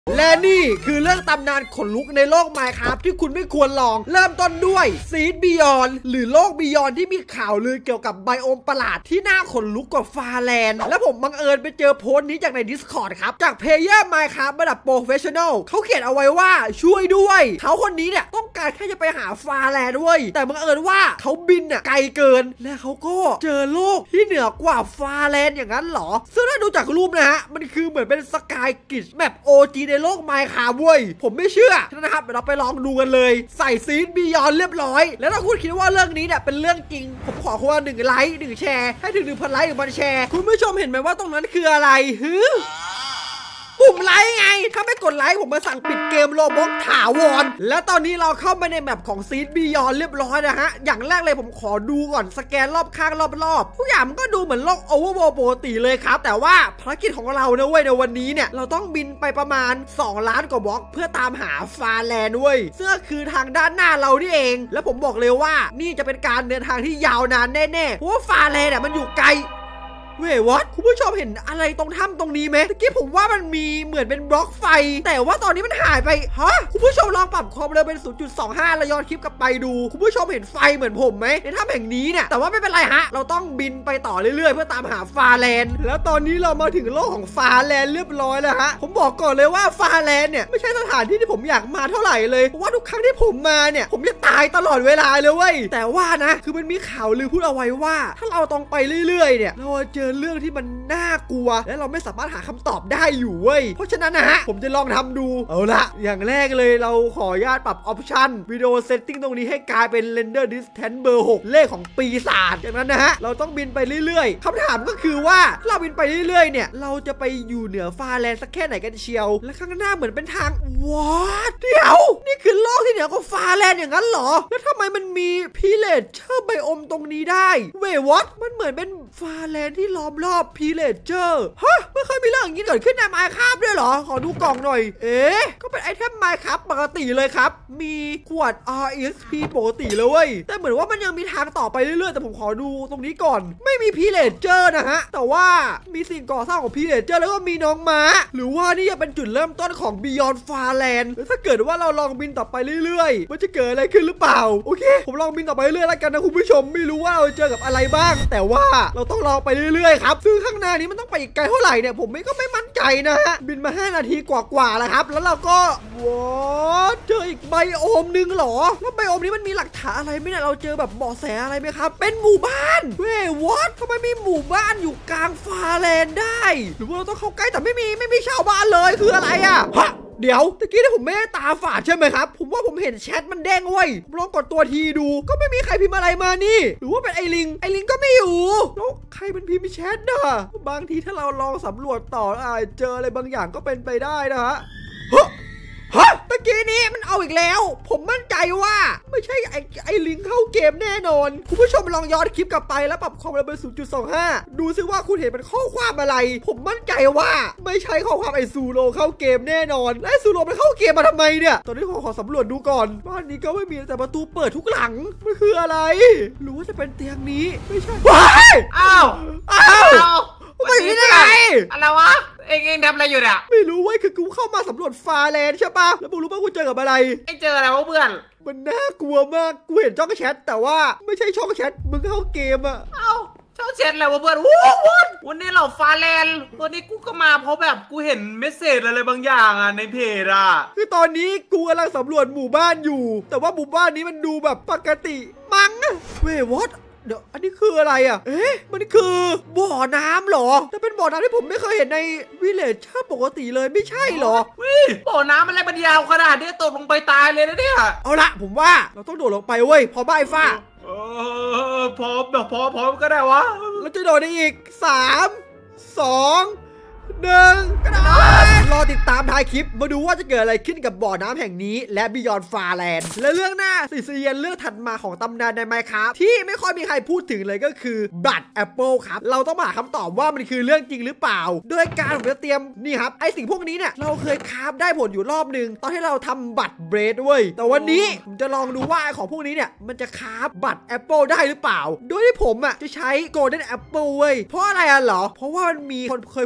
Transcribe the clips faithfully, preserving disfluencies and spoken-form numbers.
และนี่คือเรื่องตำนานขนลุกในโลก Minecraft ที่คุณไม่ควรลองเริ่มต้นด้วย Seed Beyond หรือโลก Beyond ที่มีข่าวลือเกี่ยวกับไบโอมประหลาดที่น่าขนลุกกว่าฟาแลนด์และผมบังเอิญไปเจอโพสต์นี้จากใน Discord ครับจากเพลเยอร์ Minecraft ระดับ Professional เขาเขียนเอาไว้ว่าช่วยด้วยเขาคนนี้เนี่ยต้องการแค่จะไปหาฟาแลนด์ด้วยแต่บังเอิญว่าเขาบินอ่ะไกลเกินและเขาก็เจอโลกที่เหนือกว่าฟาแลนด์อย่างนั้นหรอซึ่งถ้าดูจากรูปนะฮะมันคือเหมือนเป็นสกายกิชแบบ โอ จี ในโลก Minecraftเว้ยผมไม่เชื่อนะครับเราไปลองดูกันเลยใส่ซีดบียอนเรียบร้อยแล้วถ้าคุณคิดว่าเรื่องนี้เนี่ยเป็นเรื่องจริงผมขอคนละหนึ่งไลค์หนึ่งแชร์ให้ถึงหนึ่งพันไลค์หนึ่งพันแชร์คุณผู้ชมเห็นไหมว่าตรงนั้นคืออะไรฮึปุ่มไลค์ไงถ้าไม่กดไลค์ผมมาสั่งปิดเกมโรบล็อกถาวรและตอนนี้เราเข้ามาในแมปของซีดบียอนเรียบร้อยนะฮะอย่างแรกเลยผมขอดูก่อนสแกนรอบข้างรอบๆทุกอย่างมันก็ดูเหมือนโลกโอเวอร์โวปกติเลยครับแต่ว่าภารกิจของเราเนี่ยเว้ยในวันนี้เนี่ยเราต้องบินไปประมาณสองล้านกว่าบล็อกเพื่อตามหาฟาแลนด์เว้ยซึ่งคือทางด้านหน้าเรานี่เองและผมบอกเลยว่านี่จะเป็นการเดินทางที่ยาวนานแน่ๆเพราะว่าฟาแลนด์เนี่ยมันอยู่ไกลเว้ยวอทคุณผู้ชมเห็นอะไรตรงถ้ำตรงนี้ไหมตะกี้ผมว่ามันมีเหมือนเป็นบล็อกไฟแต่ว่าตอนนี้มันหายไปฮะคุณผู้ชมลองปรับความเร็วเป็น ศูนย์จุดสองห้า แล้วย้อนคลิปกลับไปดูคุณผู้ชมเห็นไฟเหมือนผมไหมในถ้ำแห่งนี้เนี่ยแต่ว่าไม่เป็นไรฮะเราต้องบินไปต่อเรื่อยๆเพื่อตามหาฟาแลนด์แล้วตอนนี้เรามาถึงโลกของฟาแลนด์เรียบร้อยแล้วฮะผมบอกก่อนเลยว่าฟาแลนด์เนี่ยไม่ใช่สถานที่ที่ผมอยากมาเท่าไหร่เลยเพราะว่าทุกครั้งที่ผมมาเนี่ยผมจะตายตลอดเวลาเลยเว้ยแต่ว่านะคือมันมีข่าวลือพูดเอาไว้ว่าถ้าเราตรงไปเรื่อยๆเนี่ยเราเจอเรื่องที่มันน่ากลัวและเราไม่สามารถหาคำตอบได้อยู่เว้ยเพราะฉะนั้นนะฮะผมจะลองทำดูเอาละอย่างแรกเลยเราขออนุญาตปรับออปชันวิดีโอเซตติ้งตรงนี้ให้กลายเป็น Render Distance เบอร์หกเลขของปีศาจจากนั้นนะฮะเราต้องบินไปเรื่อยๆคำถามก็คือว่าเราบินไปเรื่อยๆเนี่ยเราจะไปอยู่เหนือฟาแลนด์สักแค่ไหนกันเชียวและข้างหน้าเหมือนเป็นทางวอทเดี๋ยวนี่คือโลกที่เหนือกว่าฟาแลนด์อย่างนั้นเหรอแล้วทำไมมันมีพิเลเจอร์ไบโอมตรงนี้ได้เว้ยวอทมันเหมือนเป็นฟาแลนด์ที่ล้อมรอบพิเลเจอร์ฮะไม่เคยมีเรื่องอย่างนี้เกิดขึ้นใน Minecraft ด้วยเหรอขอดูกล่องหน่อยเอ๊ะก็เป็นไอเทม Minecraft ปกติเลยครับมีขวด อาร์ เอส พี ปกติเลยเว้ยแต่เหมือนว่ามันยังมีทางต่อไปเรื่อยๆแต่ผมขอดูตรงนี้ก่อนไม่มีพิเลเจอร์นะฮะแต่ว่ามีสิ่งก่อสร้างของพิเลเจอร์แล้วก็มีน้องม้าหรือว่านี่จะเป็นจุดเริ่มต้นของ Beyond Farland แล้วถ้าเกิดว่าเราลองบินต่อไปเรื่อยๆมันจะเกิดอะไรขึ้นหรือเปล่าโอเคผมลองบินต่อไปเรื่อยๆแล้วกันนะคุณผู้ชมไม่รู้ว่าเราเจอกับอะไรบ้างแต่ว่าเราต้องลองไปเรื่อยๆครับซึ่งข้างหน้านี้มันต้องไปอีกไกลเท่าไหร่เนี่ยผมไม่ก็ไม่มั่นใจนะฮะบินมาห้านาทีกว่าๆแล้วครับแล้วเราก็ว้าวเจออีกไบโอมนึงเหรอแล้วไบโอมนี้มันมีหลักฐานอะไรไหมเนี่ยเราเจอแบบเบาะแสอะไรไหมครับเป็นหมู่บ้านเว้ยวอททำไมมีหมู่บ้านอยู่กลางฟาแลนด์ได้หรือว่าเราต้องเข้าใกล้แต่ไม่มีไม่มีชาวบ้านเลยคืออะไรอ่ะฮะเดี๋ยวตะกี้ที่ผมไม่ได้ตาฝาดใช่ไหมครับผมว่าผมเห็นแชทมันแดงเว้ยผมลองกดตัวทีดูก็ไม่มีใครพิมพ์อะไรมานี่หรือว่าเป็นไอลิงไอลิงก็ไม่อยู่แล้วใครเป็นพิมพ์แชทน่ะบางทีถ้าเราลองสำรวจต่ออาจเจออะไรบางอย่างก็เป็นไปได้นะฮะฮะตะกี้นี้มันเอาอีกแล้วผมมั่นใจว่าไม่ใช่ไอไอลิงเข้าเกมแน่นอนคุณผู้ชมลองย้อนคลิปกลับไปแล้วปรับความเร็วเป็น ศูนย์จุดสองห้า ดูซิว่าคุณเห็นเป็นข้อความอะไรผมมั่นใจว่าไม่ใช่ข้อความไอซูโรเข้าเกมแน่นอนและไอซูโรมันเข้าเกมมาทำไมเนี่ยตอนนี้ขอขอสำรวจดูก่อนบ้านนี้ก็ไม่มีแต่ประตูเปิดทุกหลังมันคืออะไรหรือว่าจะเป็นเตียงนี้ไม่ใช่ว้ายอ้าวอ้าวไม่ได้ไงอะไรวะเอ็งเอ็งทำอะไรอยู่เนี่ยไม่รู้เว้ยคือกูเข้ามาสำรวจฟาแลนด์ใช่ปะแล้วมึงรู้ป่ะกูเจอกับอะไรไอ้เจออะไรวะเพื่อนมันน่ากลัวมากกูเห็นช่องแชทแต่ว่าไม่ใช่ช่องแชทมึงเข้าเกมอะเอ้าช่องแชทอะไรวะเพื่อนวู้วู้วันนี้เราฟาแลนด์วันนี้กูก็มาเพราะแบบกูเห็นเมสเซจอะไรบางอย่างอะในเพจอะคือตอนนี้กูกำลังสำรวจหมู่บ้านอยู่แต่ว่าหมู่บ้านนี้มันดูแบบปกติมั้งเว้ยวอทเดี๋ยวอันนี้คืออะไรอ่ะเอ๊ะมันคือบ่อน้ำเหรอแต่เป็นบ่อน้ำที่ผมไม่เคยเห็นในวิลเลจชาปกติเลยไม่ใช่เหรอวิบ่อน้ำอะไรมันยาวขนาดนี้ตกลงไปตายเลยนะเนี่ยเอาละผมว่าเราต้องโดดลงไปเว้ยพอบ้าไอ้ฟ้าเออพร้อมแบบพร้อมพร้อมก็ได้วะเราจะโดดได้อีกสามสองหนึ่งก็ได้รอติดตามท้ายคลิปมาดูว่าจะเกิดอะไรขึ้นกับบ่อน้ำแห่งนี้และ Beyond Farland และเรื่องหน้าสิเซียนเรื่องถัดมาของตำนานใน Minecraft ที่ไม่ค่อยมีใครพูดถึงเลยก็คือ Blood Apple ครับเราต้องมาหาคำตอบว่ามันคือเรื่องจริงหรือเปล่าโดยการผมจะเตรียมนี่ครับไอสิ่งพวกนี้เนี่ยเราเคยคราฟได้ผลอยู่รอบนึงตอนที่เราทำบัตรเบรดเว้ยแต่วันนี้ผมจะลองดูว่าของพวกนี้เนี่ยมันจะคราฟบัตร Apple ได้หรือเปล่าโดยที่ผมอ่ะจะใช้ Golden Apple เว้ยเพราะอะไรอ่ะเหรอเพราะว่ามันมีคนเคยพูดเอาไว้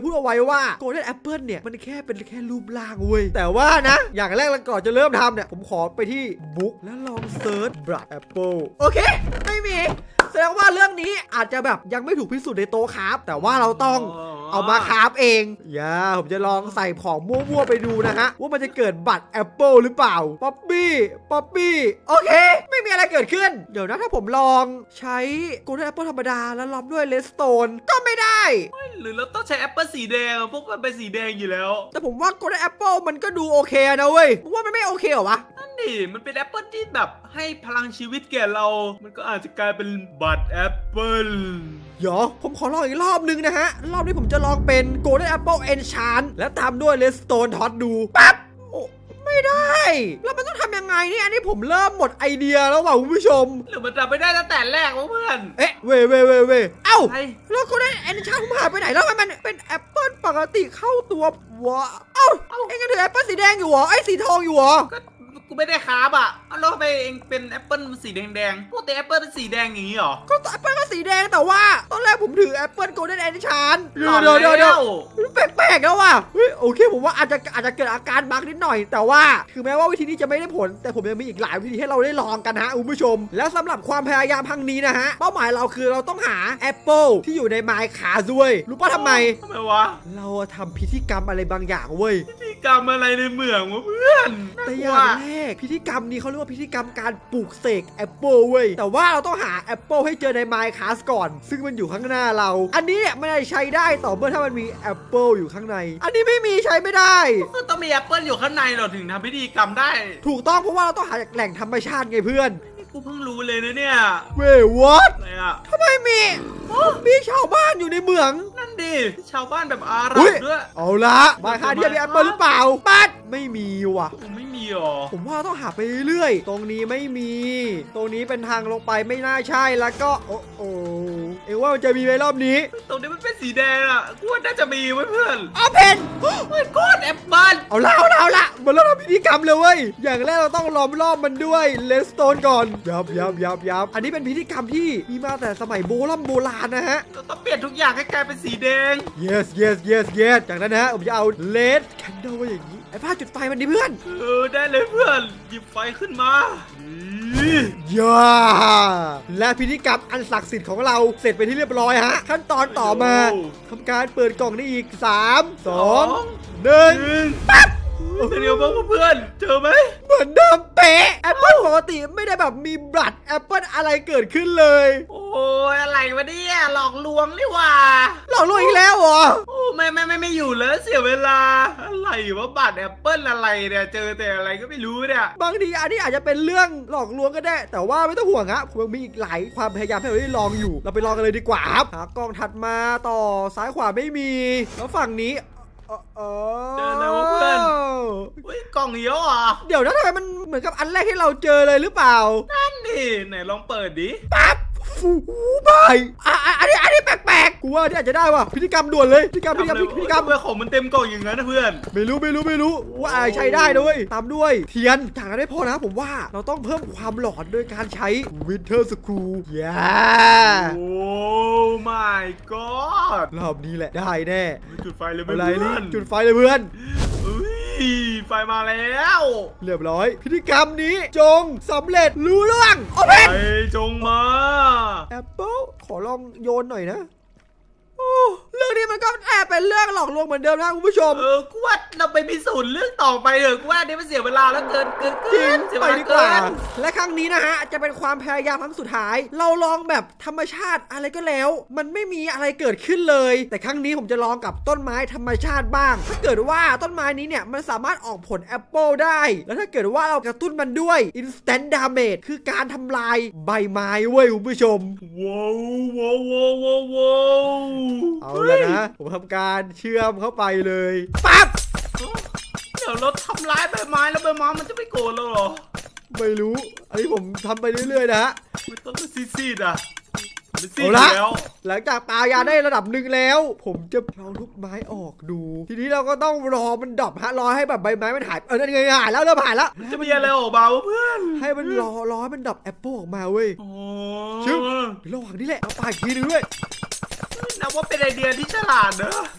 ว่า Golden Apple เนี่ยมันแค่เป็นแค่รูปร่างเว้ยแต่ว่านะอย่างแรกเราก่อนจะเริ่มทำเนี่ยผมขอไปที่บุ๊กแล้วลองเซิร์ช Blood Apple โอเคไม่มีแสดงว่าเรื่องนี้อาจจะแบบยังไม่ถูกพิสูจน์ในโต๊ะครับแต่ว่าเราต้องเอามาคราฟเองอย่าผมจะลองใส่ของมั่วๆไปดูนะฮะว่ามันจะเกิดบัตรแอปเปิลหรือเปล่าป๊อปปี้ป๊อปปี้โอเคไม่มีอะไรเกิดขึ้นเดี๋ยวนะถ้าผมลองใช้โกลเด้นแอปเปิลธรรมดาแล้วล้อมด้วยเลสโตนก็ไม่ได้หรือเราต้องใช้แอปเปิลสีแดงพวกมันเป็นสีแดงอยู่แล้วแต่ผมว่าโกลเด้นแอปเปิลมันก็ดูโอเคนะเว้ยผมว่ามันไม่โอเคเหรอวะนั่นดิมันเป็นแอปเปิลที่แบบให้พลังชีวิตแก่เรามันก็อาจจะกลายเป็นบัตรแอปเปิลเดี๋ยวผมขอลองอีกรอบนึงนะฮะรอบนี้ผมจะลองเป็น Golden Apple Enchant และตามด้วย Redstone Torch ดูปั๊บโอ้ไม่ได้แล้วมันต้องทำยังไงเนี่ยอันนี้ผมเริ่มหมดไอเดียแล้วว่ะคุณผู้ชมหรือมันทำไม่ได้ตั้งแต่แรกวะเพื่อนเอ๊ะเว่เว่เว่เว่เอ้าแล้ว Golden Enchant ผมหายไปไหนแล้วมันเป็นแอปเปิลปกติเข้าตัววะเอ้าเอ็งก็ถือแอปเปิลสีแดงอยู่เหรอไอ้สีทองอยู่เหรอกูไม่ได้คาบอ่ะแล้วทำไมเองเป็นแอปเปิลสีแดงๆพวกแต่แอปเปิลเป็นสีแดงอย่างนี้หรอก็แอปเปิลก็สีแดงแต่ว่าตอนแรกผมถือแอปเปิลโกลเด้นแอนชานเดี๋ยวเดี๋ยวเดี๋ยวแปลกๆแล้วว่ะเฮ้ยโอเคผมว่าอาจจะอาจจะเกิดอาการบั๊กนิดหน่อยแต่ว่าคือแม้ว่าวิธีนี้จะไม่ได้ผลแต่ผมยังมีอีกหลายวิธีให้เราได้ลองกันฮะคุณผู้ชมแล้วสำหรับความพยายามครั้งนี้นะฮะเป้าหมายเราคือเราต้องหาแอปเปิลที่อยู่ในไมค์ขาด้วยรู้ป่ะทำไมทำไมวะเราทำพิธีกรรมอะไรบางอย่างเว้ยพิธีกรรมอะไรในเมืองวะเพื่อนแต่อย่างแรกพิธีกรรมนี้เขาเรียกว่าพิธีกรรมการปลูกเสกแอปเปิลเว้ยแต่ว่าเราต้องหาแอปเปิลให้เจอใน Minecraft ก่อนซึ่งมันอยู่ข้างหน้าเราอันนี้เนี่ยมันใช้ได้ต่อเมื่อถ้ามันมีแอปเปิลอยู่ข้างในอันนี้ไม่มีใช้ไม่ได้ก็ต้องมีแอปเปิลอยู่ข้างในเราถึงทำพิธีกรรมได้ถูกต้องเพราะว่าเราต้องหาจากแหล่งธรรมชาติไงเพื่อนกูเพิ่งรู้เลยนะเนี่ยเว้ย what อะไรอะทำไมมีมีชาวบ้านอยู่ในเมืองนั่นดิชาวบ้านแบบอาหรับด้วยเอาละมาหาที่มีแอปเปิลหรือเปล่าปัดไม่มีว่ะไม่มีหรอผมว่าต้องหาไปเรื่อยตรงนี้ไม่มีตรงนี้เป็นทางลงไปไม่น่าใช่แล้วก็โอ้โหเอ็งว่ามันจะมีไหมรอบนี้ตรงนี้มันเป็นสีแดงอ่ะกูว่าน่าจะมีไว้เพื่อนเอาเพนเฮ้ยก้อนแอปเปิลเอาละเอาละเอาละมันเริ่มทำพิธีกรรมเลยเว้ยอย่างแรกเราต้องล้อมรอบมันด้วยเลสโตนก่อนยับยับยับยับอันนี้เป็นพิธีกรรมที่มีมาแต่สมัยโบราณโบราณนะฮะเราต้องเปลี่ยนทุกอย่างให้กลายเป็นสีแดง yes yes yes yes จากนั้นนะฮะผมจะเอาเลดแคนเดิลไว้อย่างนี้ไอ้ผ้าจุดไฟมันดิเพื่อนเออได้เลยเพื่อนหยิบไฟขึ้นมาย่าและพิธีกรรมอันศักดิ์สิทธิ์ของเราเสร็จไปที่เรียบร้อยฮะขั้นตอนต่อมาทำการเปิดกล่องนี้อีกสาม สอง หนึ่งปั๊บเดี๋ยวบ้างเพื่อนเจอไหมเหมือนเดิมเป๊ะแอปเปิลปกติไม่ได้แบบมีบัตรแอปเปิลอะไรเกิดขึ้นเลยโอ้ยอะไรวะเนี่ยหลอกลวงนี่ว่าหลอกลวงอีกแล้วเหรอโอ้ไม่ไม่ไม่ไม่อยู่เลยเสียเวลาอะไรวะบัตรแอปเปิลอะไรเนี่ยเจอแต่อะไรก็ไม่รู้เนี่ยบางทีอันนี้อาจจะเป็นเรื่องหลอกลวงก็ได้แต่ว่าไม่ต้องห่วงฮะผมมีอีกหลายความพยายามให้เราได้ลองอยู่เราไปลองกันเลยดีกว่าครับหากล่องถัดมาต่อซ้ายขวาไม่มีแล้วฝั่งนี้เจอแล้วเพื่อนอุ้ยกล่องเยอะอ่ะเดี๋ยวนะทำไมมันเหมือนกับอันแรกที่เราเจอเลยหรือเปล่านั่นดิไหนลองเปิดดิปั๊บฟูบายอ่ะอันนี้อันนี้แปลกๆกูว่าที่อาจจะได้ว่ะพิธีกรรมด่วนเลยพิธีกรรมพิธีกรรมพิธีกรรมเพื่อของมันเต็มกล่องอย่างนั้นนะเพื่อนไม่รู้ไม่รู้ไม่รู้ว่าอะไรใช้ได้ด้วยตามด้วยเทียนจากนั้นไม่พอนะผมว่าเราต้องเพิ่มความหลอนด้วยการใช้วินเทอร์สกรูย่าโอ้ my god รอบนี้แหละได้แน่จุดไฟเลยเพื่อนจุดไฟเลยเพื่อนไฟมาแล้วเรียบร้อยพิธีกรรมนี้จงสำเร็จรู้เรื่องโอเพนไฟจงมาแอปเปิลขอลองโยนหน่อยนะเรื่องนี้มันก็แอบเป็นเรื่องหลอกลวงเหมือนเดิมนะคุณผู้ชมเออกูว่าเราไปพิสูจน์เรื่องต่อไปเถอะกูว่านี่มันเสียเวลาแล้วเกินเกินเกินไปดีกว่าและครั้งนี้นะฮะจะเป็นความพยายามครั้งสุดท้ายเราลองแบบธรรมชาติอะไรก็แล้วมันไม่มีอะไรเกิดขึ้นเลยแต่ครั้งนี้ผมจะลองกับต้นไม้ธรรมชาติบ้างถ้าเกิดว่าต้นไม้นี้เนี่ยมันสามารถออกผลแอปเปิลได้แล้วถ้าเกิดว่าเรากระตุ้นมันด้วย instant damage คือการทำลายใบไม้เว้ยคุณผู้ชมว้าวว้าวว้าวว้าวเอาแล้วนะผมทำการเชื่อมเข้าไปเลยปั๊บเดี๋ยวเราทำร้ายใบไม้แล้วใบไม้มันจะไม่โกรธเราหรอไม่รู้อันนี้ผมทำไปเรื่อยๆนะมันต้องซีดๆอ่ะเอาละหลังจากปายาได้ระดับหนึ่งแล้วผมจะเอาทุกไม้ออกดูทีนี้เราก็ต้องรอมันดับฮะรอให้แบบใบไม้มันหายเออนั่นไงหายแล้วเริ่มหายแล้วจะมีอะไรออกมาเพื่อนให้มันรอรอให้มันดับแอปเปิลออกมาเว้ยชึ้งระหว่างนี้แหละเอาปาอีกทีนึงด้วยนับว่าเป็นไอเดียที่ฉลาดเนอะ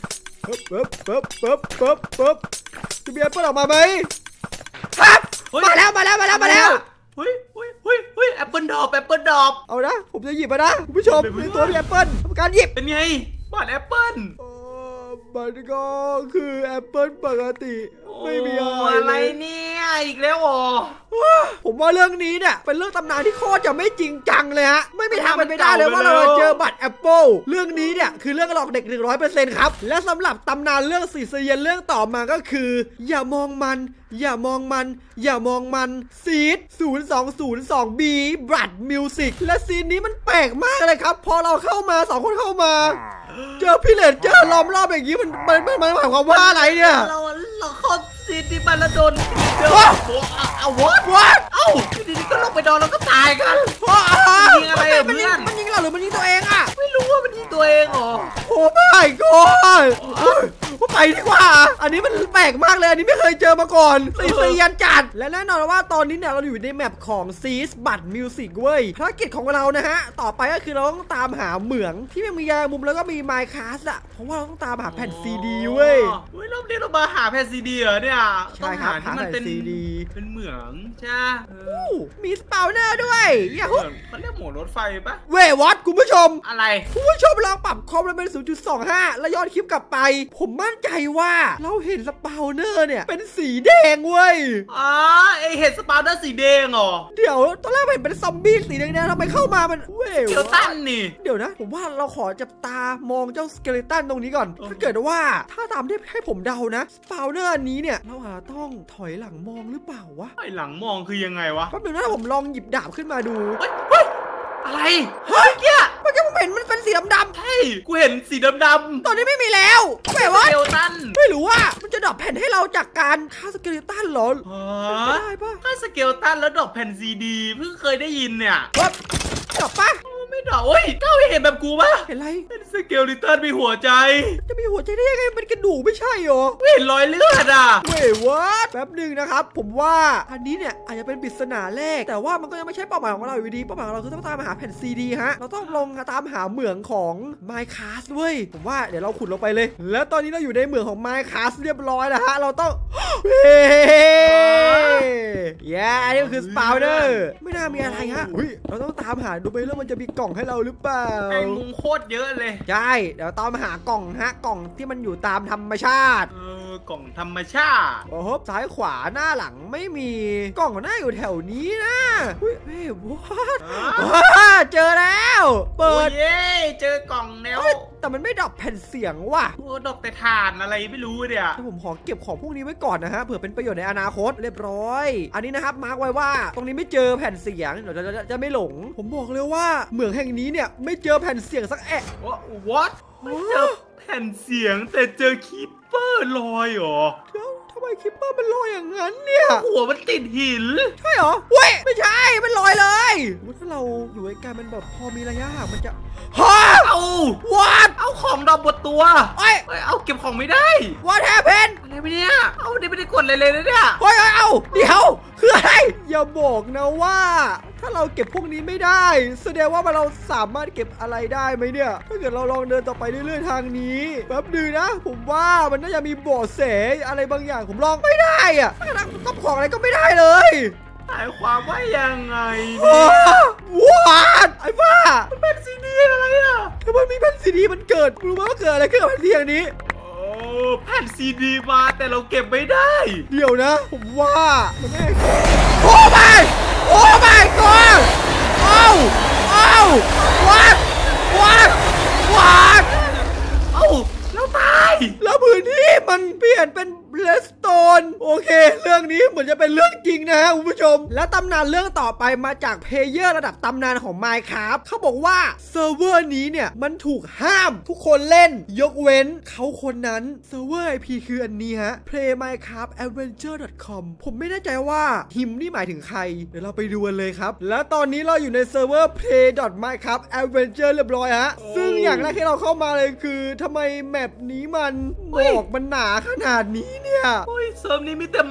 ปึ๊บปึ๊บปึ๊บปึ๊บปึ๊บจะมีแอปเปิลออกมาไหมครับมาแล้วมาแล้วมาแล้วมาแล้วเฮ้ยเฮ้ยเฮ้ยเฮ้ยแอปเปิลดรอปแอปเปิลดรอปเอานะผมจะหยิบมานะคุณผู้ชมในตัวมีแอปเปิลทำการหยิบเป็นไงบัตรแอปเปิลมันก็คือแอปเปิลปกติไม่มีอะไรเนี่ยอีกแล้วอ๋อผมว่าเรื่องนี้เนี่ยเป็นเรื่องตำนานที่โคตรจะไม่จริงจังเลยฮะไม่มีทางเป็นไปได้เลยว่าเราเจอบัตรแอปเปิลเรื่องนี้เนี่ยคือเรื่องหลอกเด็ก หนึ่งร้อยเปอร์เซ็นต์ ครับและสำหรับตำนานเรื่องสีเซียนเรื่องต่อมาก็คืออย่ามองมันอย่ามองมันอย่ามองมันซีดศูนย์ สอง ศูนย์ สอง บี บัตรมิวสิกและซีนนี้มันแปลกมากเลยครับพอเราเข้ามาสองคนเข้ามาเจอพี่เลนเจอล้อมรอบอย่างนี้มันมันมันหมายความว่าอะไรเนี่ยเราเราเข้าซีนที่มันละโดนเดี๋ยวเอาวอดวอดเอ้าทีนี้ก็ลงไปนอนแล้วก็ตายกันยิงอะไรเพื่อนมันยิงเราหรือมันยิงตัวเองอ่ะไม่รู้ว่ามันยิงตัวเองหรอโอ้ไม่ก็ไปดีกว่าอันนี้มันแปลกมากเลยอันนี้ไม่เคยเจอมาก่อนซีเซียนจัดและแน่นอนว่าตอนนี้เนี่ยเราอยู่ในแมปของซีสบัตรมิวสิกเว้ยภารกิจของเรานะฮะต่อไปก็คือเราต้องตามหาเหมืองที่มียามุมแล้วก็มีไมค์คาสอะเพราะว่าเราต้องตามหาแผ่นซีดีเว้ยเฮ้ยรอบนี้เรามาหาแผ่นซีดีเหรอเนี่ยใช่ครับหาแผ่นซีดีเป็นเหมืองใช่มีสปาวเนอร์ด้วยเหมือนเขาเรียกหมวดรถไฟปะเว้ยวอตคุณผู้ชมอะไรคุณผู้ชมลองปรับคอมเป็น ศูนย์จุดสองห้า แล้วย้อนคลิปกลับไปผมมั่นใจว่าเราเห็นสปาวเนอร์เนี่ยเป็นสีแดงเว้ยอ๋อไอเห็นสปาวเนอร์สีแดงเหรอเดี๋ยวตอนแรกเห็นเป็นซอมบี้สีแดงๆทำไมเข้ามามันเว้ยสเกลตันนี่เดี๋ยวนะผมว่าเราขอจับตามองเจ้าสเกเลตันตรงนี้ก่อนถ้าเกิดว่าถ้าตามที่ให้ผมเดานะสปาวเนอร์นี้เนี่ยเราอาจต้องถอยหลังมองหรือเปล่าวะถอยหลังมองคือยังไงวะแป๊บนึงนะผมลองหยิบดาบขึ้นมาดูอะไรเฮ้ยเกี้ยเมื่อกี้ผมเห็นมันเป็นสีดำๆใช่กูเห็นสีดำๆตอนนี้ไม่มีแล้วแปลว่าสเกลตันไม่รู้ว่ามันจะดรอปแผ่นให้เราจากการฆ่าสเกเลตันหรอได้ปะฆ่าสเกลตันแล้วดรอปแผ่นซีดีเพิ่งเคยได้ยินเนี่ยดรอปปะไม่ดรอปโอ้ยก้าวเห็นแบบกูปะเห็นอะไรเป็นสเกลตันมีหัวใจจะมีหัวใจได้ยังไงเป็นกระดูกไม่ใช่หรอเห็นรอยเลือดอ่ะเว้ยวัดแป๊บหนึ่งนะครับผมว่าอันนี้เนี่ยอาจจะเป็นปริศนาแรกแต่ว่ามันก็ยังไม่ใช่เป้าหมายของเราอยู่ดีเป้าหมายของเราคือต้องตามหาแผ่นซีดีฮะเราต้องลงตามหาเหมืองของ Minecraft เว้ยผมว่าเดี๋ยวเราขุดลงไปเลยแล้วตอนนี้เราอยู่ในเหมืองของ Minecraft เรียบร้อยแล้วฮะเราต้องเฮ้ยแย่อันนี้คือสปาวเนอร์ไม่น่ามีอะไรฮะเราต้องตามหาดูไปเรื่องมันจะมีกล่องให้เราหรือเปล่าไอ้มุงโคตรเยอะเลยใช่เดี๋ยวตามหากล่องฮะกล่องที่มันอยู่ตามธรรมชาติเออกล่องธรรมชาติโอ้โหซ้ายขวาหน้าหลังไม่มีกล่องหน้าอยู่แถวนี้นะเฮ้ยเฮ้ยว้าเจอแล้วเปิดเย้เจอกล่องแล้วแต่มันไม่ดรอปแผ่นเสียงว่ะโอ้ดรอปแต่ถ่านอะไรไม่รู้เนี่ยผมขอเก็บของพวกนี้ไว้ก่อนนะฮะเผื่อเป็นประโยชน์ในอนาคตเรียบร้อยอันนี้นะครับมาร์กไว้ว่าตรงนี้ไม่เจอแผ่นเสียงเดี๋ยวจะจะไม่หลงผมบอกเลยว่าเหมืองแห่งนี้เนี่ยไม่เจอแผ่นเสียงสักแอะ what ไม่เจอแผ่นเสียงแต่เจอคีปเปอร์ลอยเหรอทำไมคิปเปอร์มันลอยอย่างนั้นเนี่ยหัวมันติดหินใช่เหรอเว้ยไม่ใช่มันลอยเลยถ้าเราอยู่ใกล้มันแบบพอมีระยะห่างมันจะฮะเอาวัดเอาของดอกบนตัวเอ้ยเอาเก็บของไม่ได้วัดแฮปเพนอะไรไปเนี่ยเอาไม่ได้ไม่ได้กดเลยเลยนะเนี่ยเฮ้ยเอาเดี๋ยวคืออะไรอย่าบอกนะว่าถ้าเราเก็บพวกนี้ไม่ได้แสดงว่าเราสามารถเก็บอะไรได้ไหมเนี่ยถ้าเกิดเราลองเดินต่อไปเรื่อยๆทางนี้แป๊บนึงนะผมว่ามันน่าจะมีเบาะแสอะไรบางอย่างผมลองไม่ได้อะก็ของอะไรก็ไม่ได้เลยหมายความว่ายังไงเนี่ยว้าไอ้บ้ามันเป็นซีดีอะไรอ่ะถ้ามันมีแผ่นซีดีมันเกิดรู้ไหมว่าเกิดอะไรขึ้นกับแผ่นซีดีอย่างนี้แผ่นซีดีมาแต่เราเก็บไม่ได้เดี๋ยวนะผมว่ามันไม่โอ้ไม่โอ้ไม่ก่อนโอ้โอ้วัดวัดวัดเอ้าแล้วตายแล้วพื้นที่มันเปลี่ยนเป็นเลสโตนโอเคเรื่องนี้เหมือนจะเป็นเรื่องจริงนะฮะคุณผู้ชมและตำนานเรื่องต่อไปมาจากเพลเยอร์ระดับตำนานของ Minecraft เขาบอกว่าเซิร์ฟเวอร์นี้เนี่ยมันถูกห้ามทุกคนเล่นยกเว้นเขาคนนั้นเซิร์ฟเวอร์ ไอ พี คืออันนี้ฮะ เพลย์ไมน์คราฟต์แอดเวนเจอร์ ดอท คอม ผมไม่แน่ใจว่าฮิมนี่หมายถึงใครเดี๋ยวเราไปดูกันเลยครับและตอนนี้เราอยู่ในเซิร์ฟเวอร์ เพลย์ ดอท ไมน์คราฟต์ แอดเวนเจอร์ เรียบร้อยฮะซึ่งอย่างแรกที่เราเข้ามาเลยคือทำไมแมปนี้มันหมอกมันหนาขนาดนี้เนี่ยเฮ้ยเซิร์ฟนี้มีแต่หมอก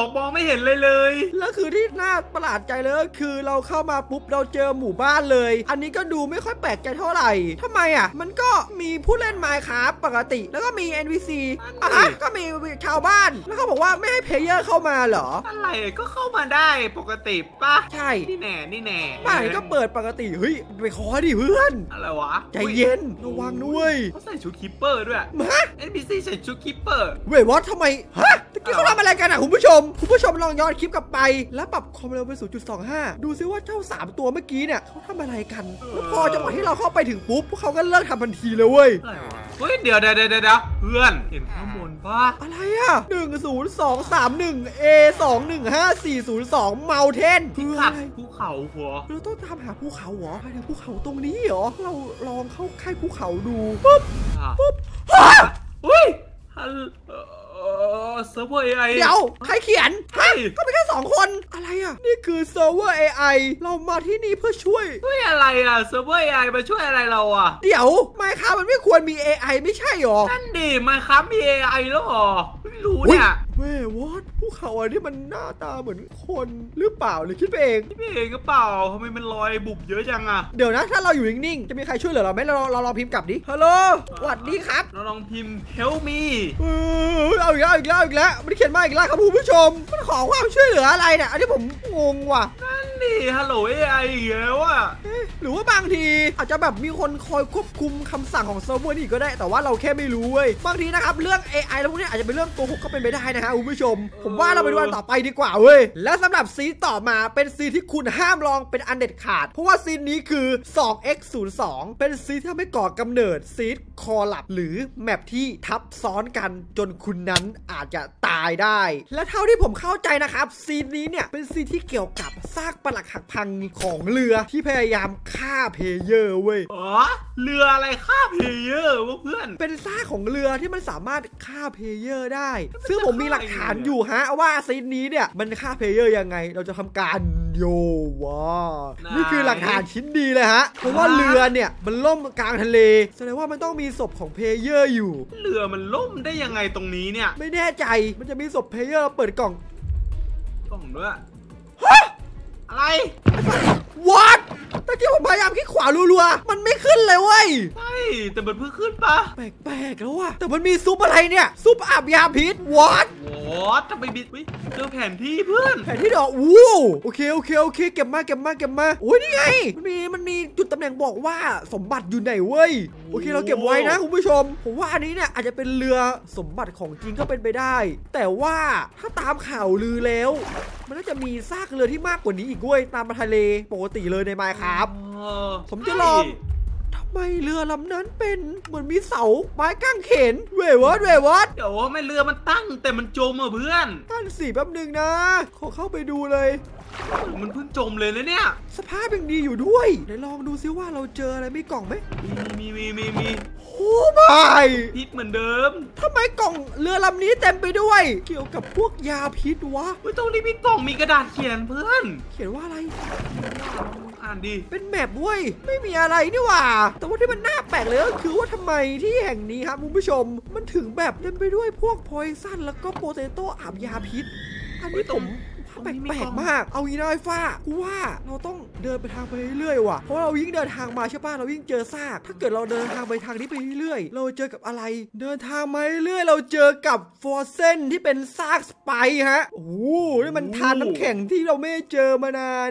มองไม่เห็นเลยเลยแล้วคือที่น่าประหลาดใจเลยก็คือเราเข้ามาปุ๊บเราเจอหมู่บ้านเลย อันนี้ก็ดูไม่ค่อยแปลกใจเท่าไหร่ทำไมอ่ะมันก็มีผู้เล่น Minecraft ปกติแล้วก็มี เอ็น พี ซี อ่ะฮะก็มีชาวบ้านแล้วเขาบอกว่าไม่ให้เพลเยอร์เข้ามาเหรออะไรก็เข้ามาได้ปกติป่ะใช่นี่แน่นี่แน่บ้านก็เปิดปกติเฮ้ยไปขอดิเพื่อนอะไรวะใจเย็นระวังด้วยเขาใส่ชุดคิปเปอร์ด้วยมาเอ็น พี ซี ใส่ชุดคิปเปอร์เว้ยวอททำไมฮะตะกี้เขาทำอะไรกันอ่ะคุณผู้ชมคุณผู้ชมลองย้อนคลิปกลับไปแล้วปรับความเร็วเป็น ศูนย์จุดสองห้า ดูซิว่าเจ้าสามตัวเมื่อกี้เนี่ยเขาทำอะไรกันแล้วพอจังหวะที่เราเข้าไปถึงปุ๊บพวกเขาก็เลิกทำทันทีเลยเว้ยเฮ้ยเดี๋ยวเดี๋ยวเดี๋ยวเพื่อนเห็นข้างบนปะอะไรอ่ะหนึ่ง ศูนย์ สอง สาม หนึ่ง เอ สอง หนึ่ง ห้า สี่ ศูนย์ สอง เมาเทนคืออะไรภูเขาหัวเราต้องตามหาภูเขาเหรอไปถึงภูเขาตรงนี้เหรอเราลองเข้าค่ายภูเขาดูปุ๊บปุ๊บอุ้ยเซิร์ฟเวอร์ เอ ไอเดี๋ยวใครเขียนฮะก็เป็นแค่สองคนอะไรอ่ะนี่คือเซิร์ฟเวอร์ เอ ไอ เรามาที่นี่เพื่อช่วยช่วยอะไรอ่ะเซิร์ฟเวอร์ เอ ไอ มาช่วยอะไรเราอ่ะเดี๋ยว Minecraft มันไม่ควรมี เอ ไอ ไม่ใช่หรอนั่นดิ Minecraft มี เอ ไอ แล้วหรอไม่รู้เนี่ยเว้ยวอทภูเขาอันนี้มันหน้าตาเหมือนคนหรือเปล่าหรือคิดไปเองคิดไปเองก็เปล่าทำไมมันลอยบุบเยอะจังอ่ะเดี๋ยวนะถ้าเราอยู่นิ่งๆจะมีใครช่วยเหลือเราไหมเราเราลองพิมพ์กลับดิฮัลโหลสวัสดีครับเราลองพิมพ์ help me เออเอาอีกแล้วอีกแล้วอีกแล้วมันเขียนมาอีกแล้วครับคุณผู้ชมมันขอความช่วยเหลืออะไรเนี่ยอันนี้ผมงงว่ะนั่นดิฮัลโหล เอ ไอ อีกแล้วอ่ะหรือว่าบางทีอาจจะแบบมีคนคอยควบคุมคำสั่งของเซิร์ฟเวอร์นี่ก็ได้แต่ว่าเราแค่ไม่รู้เว้ยบางทีนะครับเรื่อง เอ ไอ แล้วพวกนี้อาจจะเป็นเรื่องโกหกก็เป็นไปได้นะฮะคุณผู้ชมผมว่าเราไปดูอันต่อไปดีกว่าเว้ยและสำหรับซีนต่อมาเป็นซีนที่คุณห้ามลองเป็นอันเด็ดขาดเพราะว่าซีนนี้คือ สอง เอ็กซ์ ศูนย์ สอง เป็นซีนที่ทำให้ก่อกำเนิดซีนคอลับหรือแมปที่ทับซ้อนกันจนคุณนั้นอาจจะตายได้และเท่าที่ผมเข้าใจนะครับซีนนี้เนี่ยเป็นซีนที่เกี่ยวกับซากปรักหักพังของเรือที่พยายามฆ่าเพลเยอร์เว้ยอ๋อเรืออะไรฆ่าเพลเยอร์วะเพื่อนเป็นซากของเรือที่มันสามารถฆ่าเพลเยอร์ได้ซึ่งผมมีหลักฐานอยู่ฮะว่าซีนนี้เนี่ยมันฆ่าเพลเยอร์ยังไงเราจะทำการโยวะนี่คือหลักฐานชิ้นดีเลยฮะเพราะว่าเรือเนี่ยมันล่มกลางทะเลแสดงว่ามันต้องมีศพของเพลเยอร์อยู่เรือมันล่มได้ยังไงตรงนี้เนี่ยไม่แน่ใจมันจะมีศพเพลเยอร์เปิดกล่องกล่องด้วยฮะอะไร What ตะกี้ผมพยายามคลิกขวารัวๆมันไม่ขึ้นเลยเว้ยใช่แต่มันเพิ่งขึ้นปะแปลกๆแล้วว่ะแต่มันมีซุปอะไรเนี่ยซุปอาบยาพิษ What What ทำไมบิดเจอแผนที่เพื่อนแผนที่ดอกอู้โอเคโอเคโอเคเก็บมาเก็บมาเก็บมาโอ้ยนี่ไงมันมีมันมีจุดตำแหน่งบอกว่าสมบัติอยู่ไหนเว้ยโอเคเราเก็บไว้นะคุณผู้ชมผมว่าอันนี้เนี่ยอาจจะเป็นเรือสมบัติของจริงก็เป็นไปได้แต่ว่าถ้าตามข่าวลือแล้วมันน่าจะมีซากเรือที่มากกว่านี้อีกด้วยตามทะเลปกติเลยในไมค์ครับผมจะลองทำไมเรือลำนั้นเป็นเหมือนมีเสาไม้ก้างเขนเว่วัดเว่วัดเดี๋ยวว่าไม่เรือมันตั้งแต่มันจมอ่ะเพื่อนตั้งสี่แป๊บหนึ่งนะขอเข้าไปดูเลยมันเพิ่งจมเลยนะเนี่ยสภาพยังดีอยู่ด้วยไหนลองดูซิว่าเราเจออะไรมีกล่องไหมมีมีมีมีโอ้ไม่พิษเหมือนเดิมทำไมกล่องเรือลำนี้เต็มไปด้วยเกี่ยวกับพวกยาพิษวะไม่ต้องรีบมีกล่องมีกระดาษเขียนเพื่อนเขียนว่าอะไรอ่านดิเป็นแมปเว้ยไม่มีอะไรนี่หว่าแต่ว่าที่มันน่าแปลกเลยก็คือว่าทำไมที่แห่งนี้ครับคุณผู้ชมมันถึงแบบเต็มไปด้วยพวกพอยซันแล้วก็โปเตโต้อาบยาพิษอันนี้ผมแปลกๆมากเอาอีน้อยฟ้ากูว่าเราต้องเดินไปทางไปเรื่อยๆว่ะเพราะเรายิ่งเดินทางมาใช่ป่ะเรายิ่งเจอซากถ้าเกิดเราเดินทางไปทางนี้ไปเรื่อยๆเราเจอกับอะไรเดินทางมาเรื่อยๆเราเจอกับฟอร์เซนที่เป็นซากสไปฮะโอ้โหนี่มันทานน้ำแข็งที่เราไม่เจอมานาน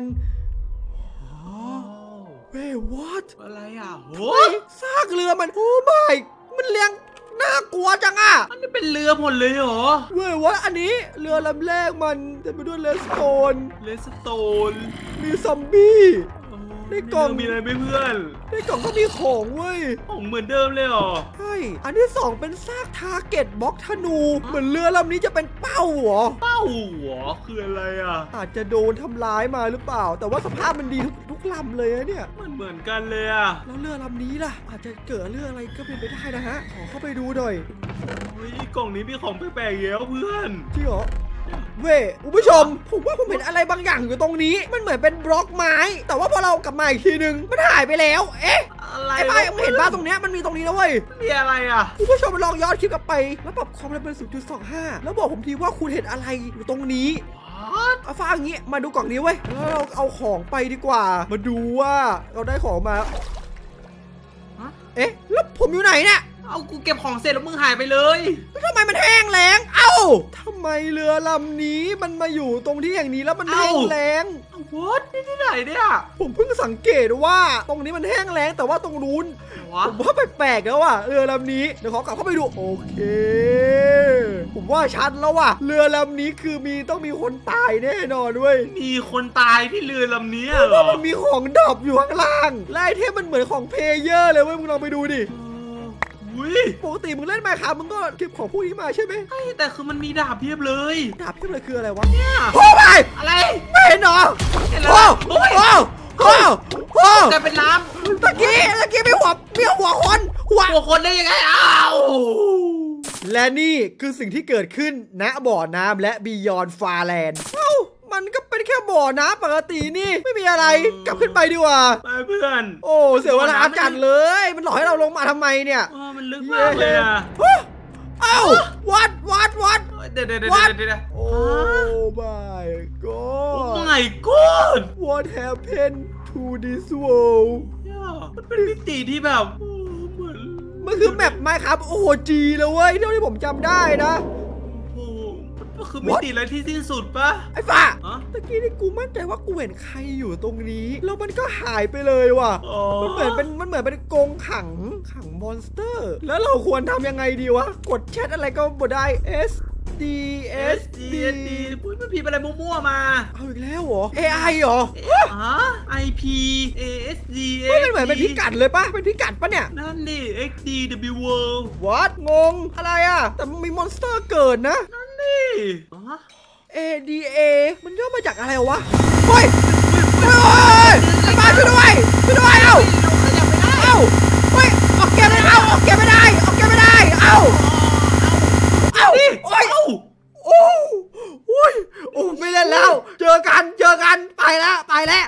เฮ้ย what อะไรอ่ะโหซากเรือมันโอ้ไม่มันเลี้ยงน่ากลัวจังอ่ะอันนี้เป็นเรือหมดเลยเหรอเว้ยว่าอันนี้เรือลำแรกมันเต็มไปด้วยเลสโตนเลสโตนมีซอมบี้ในกล่องมีอะไรไหมเพื่อนในกล่องก็มีของเว้ยของเหมือนเดิมเลยเหรอใช่อันที่สองเป็นซากทาร์เก็ตบล็อกธนูเหมือนเรือลำนี้จะเป็นเป้าเหรอเป้าเหรอคืออะไรอ่ะอาจจะโดนทำร้ายมาหรือเปล่าแต่ว่าสภาพมันดีทุกทุกลำเลยเนี่ยมันเหมือนกันเลยอ่ะแล้วเรือลำนี้ล่ะอาจจะเกิดเรื่องอะไรก็เป็นไปได้นะฮะขอเข้าไปดูหน่อยเฮ้ยกล่องนี้มีของแปลกๆเยอะเพื่อนจริงเหรอเว้ยคุณผู้ชมผมว่าผมเห็นอะไรบางอย่างอยู่ตรงนี้มันเหมือนเป็นบล็อกไม้แต่ว่าพอเรากลับมาอีกทีนึงมันหายไปแล้วเอ๊ะอะไรไอ้ป้ายมึงเห็นป่ะตรงเนี้ยมันมีตรงนี้นะเว้ยมีอะไรอ่ะคุณผู้ชมลองย้อนคลิปกลับไปแล้วปรับความเร็วเป็น ศูนย์จุดสองห้า แล้วบอกผมทีว่าคุณเห็นอะไรอยู่ตรงนี้เอาฟ้าอย่างงี้มาดูกล่องนี้เว้ยแล้วเราเอาของไปดีกว่ามาดูว่าเราได้ของมาเอ๊ะแล้วผมอยู่ไหนเนี่ยเอากูเก็บของเสร็จแล้วมึงหายไปเลยแล้วทำไมมันแห้งแล้งเอ้าทำไมเรือลำนี้มันมาอยู่ตรงที่อย่างนี้แล้วมันแห้งแล้งวอดนี่ที่ไหนเนี่ยผมเพิ่งสังเกตว่าตรงนี้มันแห้งแล้งแต่ว่าตรงนู้นวะผมว่าแปลกๆแล้วว่ะเรือลำนี้เดี๋ยวขอกลับเข้าไปดูโอเคผมว่าชัดแล้วว่ะเรือลำนี้คือมีต้องมีคนตายแน่นอนด้วยมีคนตายที่เรือลำนี้เพราะเหรว่าอมันมีของดรอปอยู่ข้างล่างและไอเทมมันเหมือนของเพลเยอร์เลยเว้ยมึงลองไปดูดิอุ้ยปกติมึงเล่นไมค์ครับมึงก็เก็บของพวกนี้มาใช่ไหมไอ้แต่คือมันมีดาบเพียบเลยดาบที่มันคืออะไรวะเนี่ยโอ้ไปอะไรไม่เห็นเหรอเห็นแล้วโอ้โอ้ยโอ้โอ้โอ้แต่เป็นน้ตะกี้ตะกี้มีหัวมีหัวคนหัวำตัวคนได้ยังไงอ้าวและนี่คือสิ่งที่เกิดขึ้นณบ่อน้ำและบียอนฟาแลนด์เอ้ามันก็เป็นแค่บ่อน้ำปกตินี่ไม่มีอะไรกลับขึ้นไปดีกว่าไปเพื่อนโอ้เสียเวลาจัดเลย มันหลอกให้เราลงมาทำไมเนี่ยเออมันลึกมากเลยอ่ะเอ้าวัดวัดวัดเดี๋ยวเดี๋ยวเดี๋ยว What? เดี๋ยวโอ้ my โอ้ god my god what happened to this world เนี่ยมันเป็นมิติที่แบบเออเหมือนมันคือแมปไมค์ครับโอ้จีเลยเว้ยเท่าที่ผมจำได้นะโอ้มันก็คือมิติอะไรที่สิ้นสุดปะไอ้ฟ้าฮะตะกี้นี่กูมั่นใจว่ากูเห็นใครอยู่ตรงนี้แล้วมันก็หายไปเลยว่ะอ๋อมันเหมือนเป็นมันเหมือนเป็นกรงขังขังมอนสเตอร์ แล้วเราควรทำยังไงดีวะ กดแชทอะไรก็บ่ได้ S D S D S D ปุ้ยมันพิมพ์อะไรมั่วๆมาเอาอีกแล้วเหรอ A I เหรอฮะ I P A S D เฮ้ยมันเหมือนเป็นพิกัดเลยปะเป็นพิกัดปะเนี่ยนั่นดิ X D W World What งงอะไรอ่ะ แต่มันมีมอนสเตอร์เกิดนะนั่นดิอ๋อ A D A มันย่อมาจากอะไรวะ เฮ้ยเฮ้ยไอ้บ้าช่วยด้วยช่วยด้วยเอ้าเราขยับไม่ได้เอ้าเฮ้ยออกเกมไม่ได้เอ้าออกเกมไม่ได้ออกเกมไม่ได้เอ้าเอ้านี่โอ้ยเอ้าโอ้โอ้ยโอ้ไม่เล่นแล้ว เจอกันเจอกันไปแล้วไปแล้ว